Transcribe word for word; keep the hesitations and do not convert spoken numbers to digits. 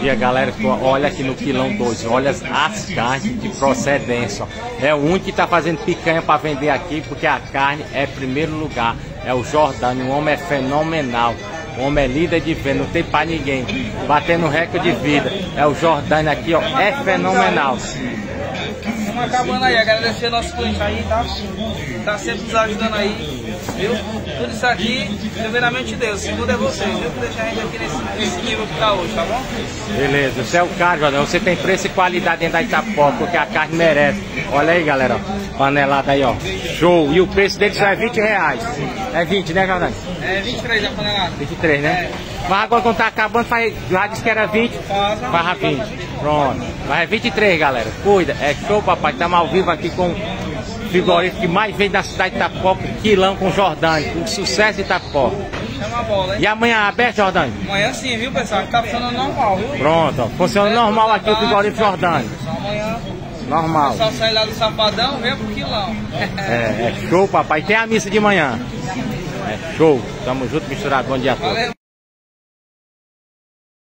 dia, galera. Olha aqui no quilão dois, olha as carnes de procedência. É o único que está fazendo picanha para vender aqui, porque a carne é primeiro lugar. É o Jordânio, o homem é fenomenal. O homem é líder de venda, não tem para ninguém. Batendo recorde de vida. É o Jordânio aqui, ó, é fenomenal. Vamos acabando aí, agradecer nosso cliente aí, tá? Tá sempre nos ajudando aí, viu? Tudo isso aqui, primeiramente de Deus, segundo é vocês, viu? Que deixa a gente aqui nesse, nesse nível que tá hoje, tá bom? Beleza, você é o cara, Jordânio. Você tem preço e qualidade dentro da Itapoca, porque a carne merece. Olha aí, galera, ó. Panelada aí, ó. Show! E o preço dele só é vinte reais. É vinte, né, Jordânio? É vinte e três a panelada. vinte e três, né? É. Mas agora quando tá acabando, faz, já disse que era vinte, faz vinte. Pronto. Mas é vinte e três, galera. Cuida, é show, papai. Estamos ao vivo aqui com o frigorífico que mais vende na cidade de Itapoca, quilão com Jordânio. Um sucesso de Itapoca. Chama a bola, hein? E amanhã aberto, Jordânio? Amanhã sim, viu, pessoal? Tá funcionando normal, viu? Pronto, ó. Funciona é, normal aqui o frigorífico Jordânio. Só amanhã. Normal. Só sair lá do Safadão, vem pro quilão. É, é show, papai. Tem a missa de manhã. É show. Tamo junto, misturado. Bom dia a todos. Valeu.